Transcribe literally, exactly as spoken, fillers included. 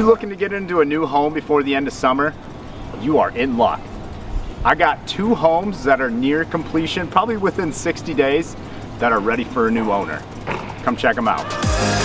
you looking to get into a new home before the end of summer? You are in luck. I got two homes that are near completion, probably within sixty days, that are ready for a new owner. Come check them out.